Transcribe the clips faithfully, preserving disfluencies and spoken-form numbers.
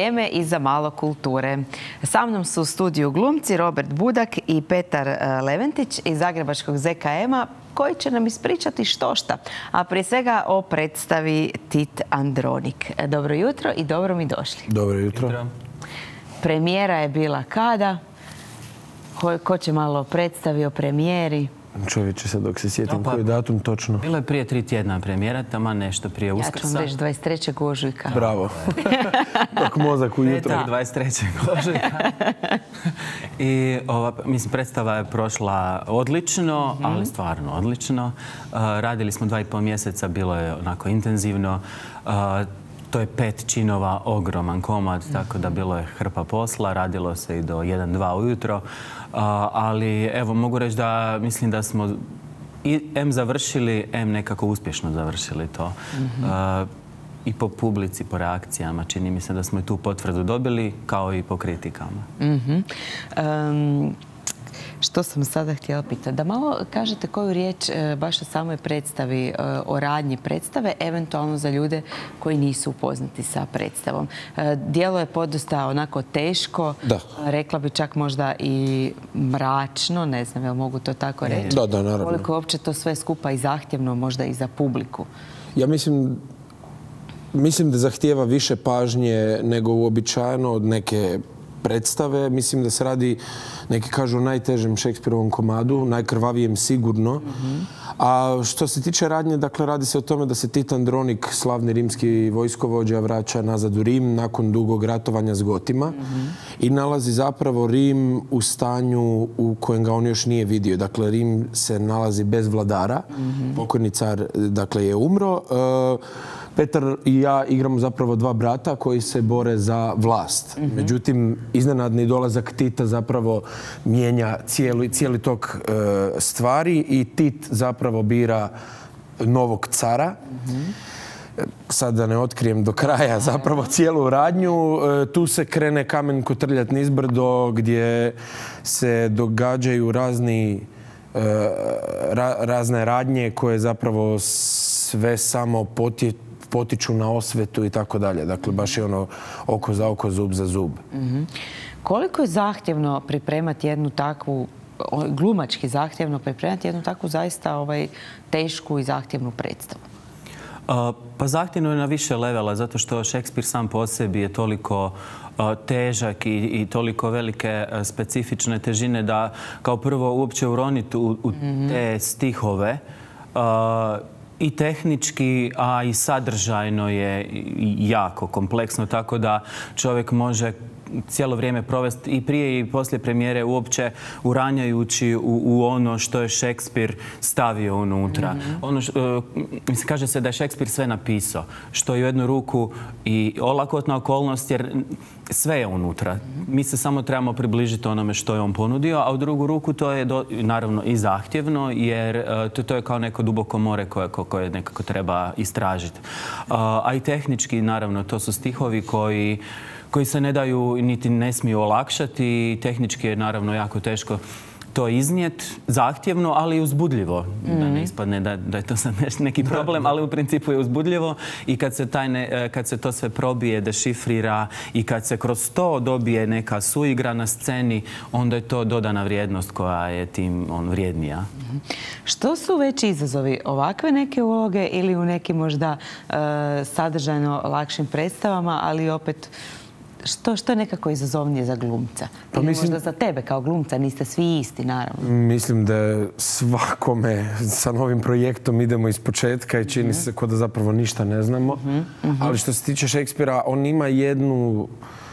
vrijeme i za malo kulture. Sa mnom su u studiju glumci Robert Budak i Petar Leventić iz Zagrebačkog Z K M-a koji će nam ispričati štošta. A prije svega o predstavi Tit Andronik. Dobro jutro i dobro mi došli. Dobro jutro. Premijera je bila kada? Ko, ko će malo predstavi o premijeri? Čovječe, sad dok se sjetim koji je datum točno. Bilo je prije tri tjedna premijera, tamo nešto prije Uskrsa. Ja ću vam reći dvadeset trećeg ožujka. Bravo. Dok mozak ujutro. Petak dvadeset trećeg ožujka. I ova, mislim, predstava je prošla odlično, mm-hmm. ali stvarno odlično. Uh, radili smo dva i pol mjeseca, bilo je onako intenzivno. Uh, To je pet činova, ogroman komad, tako da bilo je hrpa posla, radilo se i do jedan dva ujutro. Ali evo, mogu reći da mislim da smo i em završili, em nekako uspješno završili to. Mm-hmm. I po publici, po reakcijama, čini mi se da smo i tu potvrdu dobili, kao i po kritikama. Mm-hmm. um... Što sam sada htjela pitati? Da malo kažete koju riječ baš o samoj predstavi, o radnji predstave, eventualno za ljude koji nisu upoznati sa predstavom. Djelo je podosta onako teško, da. Rekla bi čak možda i mračno, ne znam, jel mogu to tako reći? Da, da, naravno. Koliko je uopće to sve skupa i zahtjevno možda i za publiku? Ja mislim, mislim da zahtijeva više pažnje nego uobičajeno od neke predstave. Mislim da se radi, neki kažu, o najtežem Šekspirovom komadu, najkrvavijem sigurno. Mm-hmm. A što se tiče radnje, dakle, radi se o tome da se Tit Andronik, slavni rimski vojskovođa, vraća nazad u Rim nakon dugog ratovanja s Gotima. Mm-hmm. I nalazi zapravo Rim u stanju u kojem ga on još nije vidio. Dakle, Rim se nalazi bez vladara. Mm-hmm. Pokojni car, dakle, je umro. Uh, Petar i ja igramo zapravo dva brata koji se bore za vlast. Mm-hmm. Međutim, iznenadni dolazak Tita zapravo mijenja cijeli, cijeli tok e, stvari i Tit zapravo bira novog cara. Mm-hmm. Sad da ne otkrijem do kraja zapravo cijelu radnju. E, tu se krene kamen kotrljat nizbrdo gdje se događaju razni, e, ra, razne radnje koje zapravo sve samo potječu potiču na osvetu i tako dalje. Dakle, baš je ono oko za oko, zub za zub. Mm-hmm. Koliko je zahtjevno pripremati jednu takvu, glumački zahtjevno pripremati jednu takvu zaista ovaj, tešku i zahtjevnu predstavu? Uh, pa zahtjevno je na više levela, zato što Šekspir sam po sebi je toliko uh, težak i, i toliko velike uh, specifične težine da kao prvo uopće uroniti u, u mm-hmm. te stihove uh, i tehnički, a i sadržajno je jako kompleksno, tako da čovjek može cijelo vrijeme provesti i prije i poslije premijere uopće uranjajući u, u ono što je Šekspir stavio unutra. Mm-hmm. Ono što, uh, mislim, kaže se da je Šekspir sve napisao, što je u jednu ruku i olakotna okolnost, jer sve je unutra. Mm-hmm. Mi se samo trebamo približiti onome što je on ponudio, a u drugu ruku to je do, naravno i zahtjevno, jer uh, to, to je kao neko duboko more koje, koje nekako treba istražiti. Uh, a i tehnički, naravno, to su stihovi koji koji se ne daju niti ne smiju olakšati. Tehnički je naravno jako teško to iznijet, zahtjevno, ali i uzbudljivo. Mm-hmm. Da ne ispadne da, da je to sad neki problem, ali u principu je uzbudljivo. I kad se, taj ne, kad se to sve probije, dešifrira i kad se kroz to dobije neka suigra na sceni, onda je to dodana vrijednost koja je tim on, vrijednija. Mm-hmm. Što su veći izazovi? Ovakve neke uloge ili u nekim možda uh, sadržajno lakšim predstavama, ali opet Što, što je nekako izazovnije za glumca? Pa ili mislim, možda za tebe kao glumca, niste svi isti, naravno. Mislim da svakome sa novim projektom idemo iz početka i čini mm-hmm. se kao da zapravo ništa ne znamo. Mm-hmm. Ali što se tiče Šekspira, on ima jednu,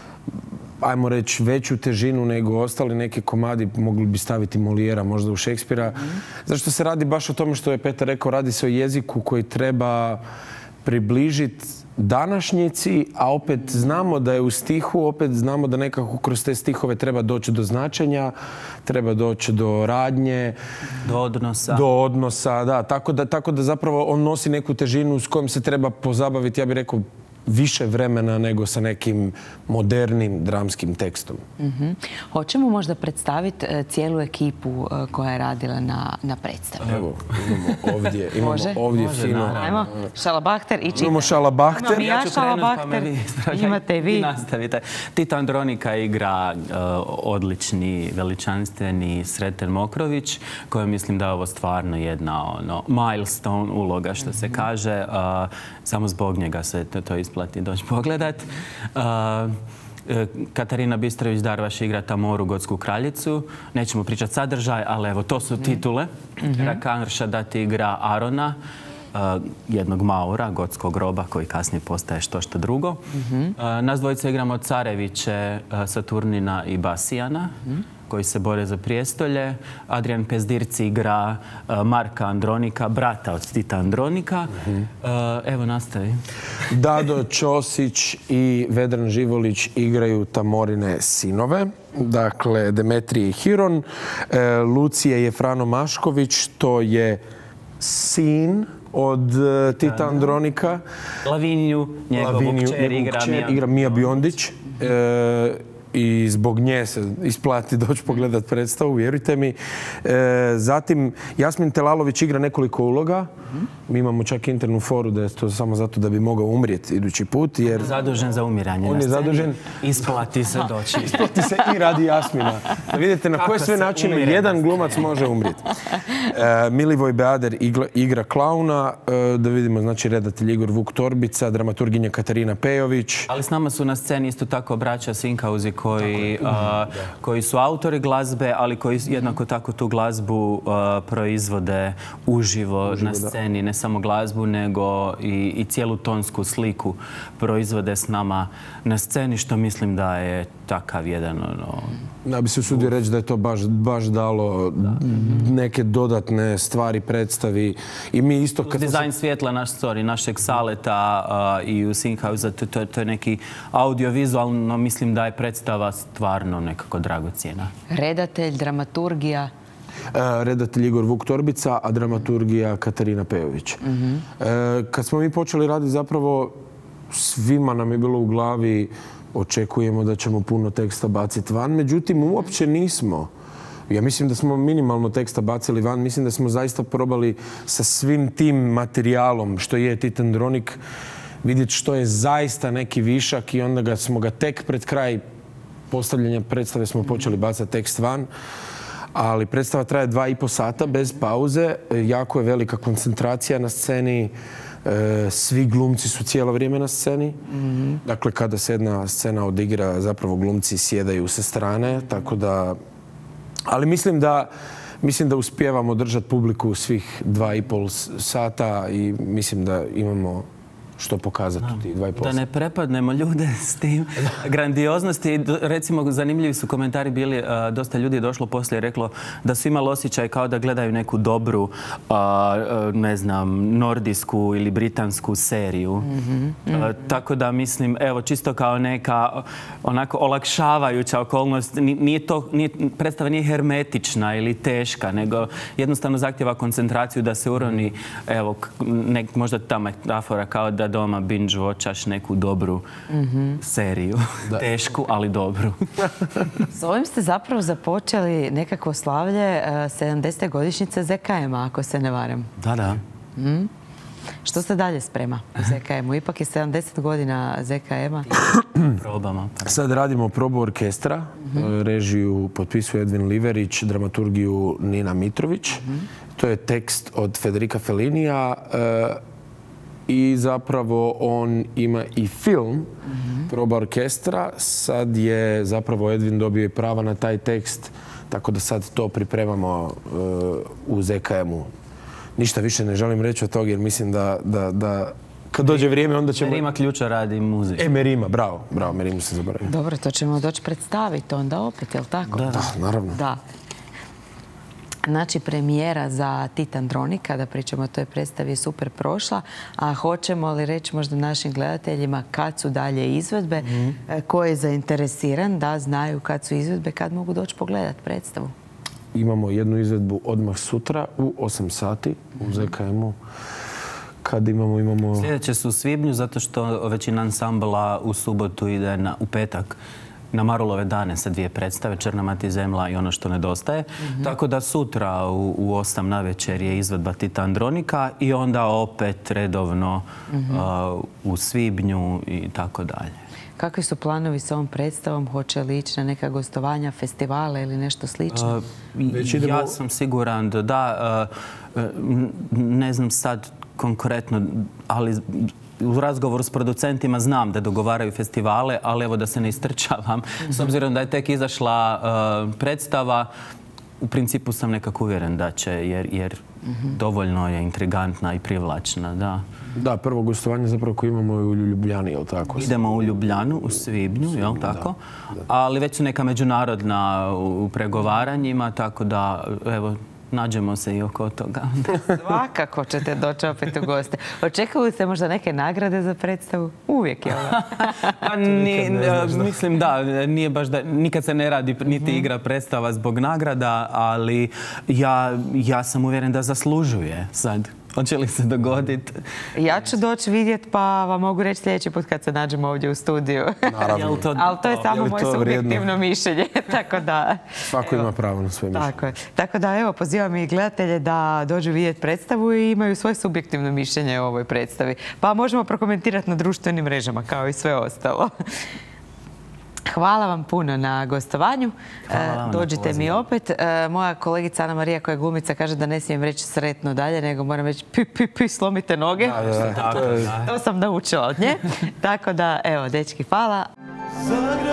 ajmo reći, veću težinu nego ostali neki komadi. Mogli bi staviti Molijera možda u Šekspira. Mm-hmm. Zašto se radi baš o tome što je Petar rekao, radi se o jeziku koji treba približiti današnjici, a opet znamo da je u stihu, opet znamo da nekako kroz te stihove treba doći do značenja, treba doći do radnje, do odnosa. Do odnosa, da. Tako da, tako da zapravo on nosi neku težinu s kojom se treba pozabaviti, ja bih rekao, više vremena nego sa nekim modernim dramskim tekstom. Mm-hmm. Hoćemo možda predstaviti uh, cijelu ekipu uh, koja je radila na, na predstavi? Evo, imamo ovdje, imamo Može? ovdje Može, fino... naravno. Ajmo, Šalabahter i čitanje. Imamo Šalabahter. Imam i ja Ja ću krenut, pa me Šalabahter. vi ispravljaj. Imate i vi. Vi nastavite. Tita Andronika igra uh, odlični, veličanstveni Sreten Mokrović, koja mislim da je ovo stvarno jedna ono, milestone uloga, što se kaže. Uh, samo zbog njega se to, to isplati doći pogledat. Uh, Katarina Bistrović-Darvaš igra Tamoru, gotsku kraljicu. Nećemo pričati sadržaj, ali evo, to su titule. Mm-hmm. Rakan Ršadat igra Arona, uh, jednog Maura, gotskog roba, koji kasnije postaje što što drugo. Mm-hmm. uh, nas dvojica igramo Careviće, uh, Saturnina i Basijana, mm-hmm. koji se bore za prijestolje. Adrian Pezdirci igra uh, Marka Andronika, brata od Tita Andronika. Mm-hmm. uh, evo, nastavi. Dado Ćosić i Vedran Živolić igraju Tamorine sinove. Dakle, Demetrije i Hiron. E, Lucije je Frano Mašković, to je sin od uh, Tita Andronika. Laviniju, njegovu Laviniju, kćer igra, igra Mija Biondić. E, i zbog nje se isplati doći pogledat predstavu, vjerujte mi. E, zatim, Jasmin Telalović igra nekoliko uloga. Mi imamo čak internu foru da je to samo zato da bi mogao umrijeti idući put. Jer zadužen za umiranje on na je sceni. Zadužen. Isplati se doći. Isplati se i radi Jasmina. Da vidite na koje sve načine jedan glumac može umrijeti. E, Milivoj Beader igra, igra klauna. E, da vidimo, znači, redatelj Igor Vuk Torbica, dramaturginja Katarina Pejović. Ali s nama su na sceni isto tako braća Sinkauzi koji, a, koji su autori glazbe, ali koji jednako tako tu glazbu a, proizvode uživo, uživo na sceni. Ne samo glazbu, nego i, i cijelu tonsku sliku proizvode s nama na sceni, što mislim da je takav jedan... Ono, ja bi se usudio reći da je to baš, baš dalo da. neke dodatne stvari predstavi. I mi isto... Kad dizajn se... svjetla naš, sorry, našeg Saleta uh, i u Sinkhausa, to, to, to je neki audiovizualno, mislim da je predstava stvarno nekako dragocjena. Redatelj, dramaturgija? Uh, redatelj Igor Vuk Torbica, a dramaturgija Katarina Pejović. Mm-hmm. uh, kad smo mi počeli raditi, zapravo svima nam je bilo u glavi očekujemo da ćemo puno teksta baciti van. Međutim, uopće nismo. Ja mislim da smo minimalno teksta bacili van. Mislim da smo zaista probali sa svim tim materijalom što je Tita Andronik vidjeti što je zaista neki višak i onda ga smo ga tek pred kraj postavljanja predstave smo počeli bacati tekst van. Ali predstava traje dva i po sata bez pauze. Jako je velika koncentracija na sceni. E, svi glumci su cijelo vrijeme na sceni. Mm-hmm. Dakle, kada se jedna scena odigra, zapravo glumci sjedaju sa strane, tako da... Ali mislim da, mislim da uspijevamo držati publiku svih dva i pol sata i mislim da imamo što pokazati u tih dva i pol Da ne prepadnemo ljude s tim grandioznosti. Recimo, zanimljivi su komentari bili, dosta ljudi je došlo poslije i reklo da su imali osjećaj kao da gledaju neku dobru, ne znam, nordijsku ili britansku seriju. Mm-hmm. Tako da mislim, evo, čisto kao neka onako olakšavajuća okolnost. Nije to, nije, predstava nije hermetična ili teška, nego jednostavno zahtjeva koncentraciju da se uroni, evo, nek, možda ta metafora kao da doma binge watchaš neku dobru mm-hmm. seriju. Da. Tešku, ali dobru. S ovim ste zapravo započeli nekako slavlje uh, sedamdesete godišnjice Z K M-a, ako se ne varam. Da, da. Mm. Što se dalje sprema u Z K M-u? Ipak je sedamdeset godina Z K M-a. Probamo. Sad radimo probu orkestra. Mm-hmm. Režiju potpisuje Edvin Liverić, dramaturgiju Nina Mitrović. Mm-hmm. To je tekst od Federica Fellinija. Uh, I zapravo on ima i film, mm-hmm. proba orkestra. Sad je zapravo Edvin dobio i prava na taj tekst, tako da sad to pripremamo uh, u Z K M-u. Ništa više ne želim reći od toga jer mislim da, da, da kad dođe vrijeme onda ćemo... Merima Ključa radi muziku. E, Merima, bravo, bravo, Merimu se zaboravio. Dobro, to ćemo doći predstaviti onda opet, je li tako? Da, da, naravno. Da. Znači, premijera za Tita Andronika, da pričamo o toj predstavi, je super prošla. A hoćemo li reći možda našim gledateljima kad su dalje izvedbe, mm-hmm. ko je zainteresiran da znaju kad su izvedbe, kad mogu doći pogledati predstavu? Imamo jednu izvedbu odmah sutra u osam sati u Z K M-u. kad imamo, imamo... Sljedeće su u svibnju, zato što većina ansambla u subotu ide na, u petak na Marulove dane sa dvije predstave, Črna mati zemlja i Ono što nedostaje. Mm-hmm. Tako da sutra u, u osam navečer je izvedba Tita Andronika i onda opet redovno mm-hmm. uh, u svibnju i tako dalje. Kakvi su planovi s ovom predstavom? Hoće li ići na neka gostovanja, festivale ili nešto slično? Uh, idemo... Ja sam siguran da da. Uh, ne znam sad konkretno, ali u razgovoru s producentima znam da dogovaraju festivale, ali evo da se ne istrčavam. Mm-hmm. S obzirom da je tek izašla uh, predstava, u principu sam nekako uvjeren da će, jer, jer mm-hmm. dovoljno je intrigantna i privlačna, da. Da, prvo gostovanje zapravo koje imamo je u Ljubljani, jel tako? Idemo u Ljubljanu u svibnju, jel tako? Da, da. Ali već su neka međunarodna u pregovaranjima, tako da, evo, nađemo se i oko toga. Svakako ćete doći opet u goste. Očekuju se možda neke nagrade za predstavu? Uvijek je ovo. Pa ni, mislim da, nije baš da, nikad se ne radi niti igra predstava zbog nagrada, ali ja, ja sam uvjeren da zaslužuje sad. Hoće li se dogoditi? Ja ću doći vidjeti, pa vam mogu reći sljedeći put kad se nađemo ovdje u studiju. Naravno. To, ali to je samo moje subjektivno mišljenje. Tako da... Svako ima pravo na svoje mišljenje. Tako je. Tako da, evo, pozivam i gledatelje da dođu vidjeti predstavu i imaju svoje subjektivno mišljenje o ovoj predstavi. Pa možemo prokomentirati na društvenim mrežama, kao i sve ostalo. Hvala vam puno na gostovanju. Dođite mi opet. Moja kolegica Ana Marija, koja je glumica, kaže da ne smijem reći sretno dalje, nego moram reći pi, pi, pi, slomite noge. Da, da, da. To sam naučila od nje. Tako da, evo, dečki, hvala.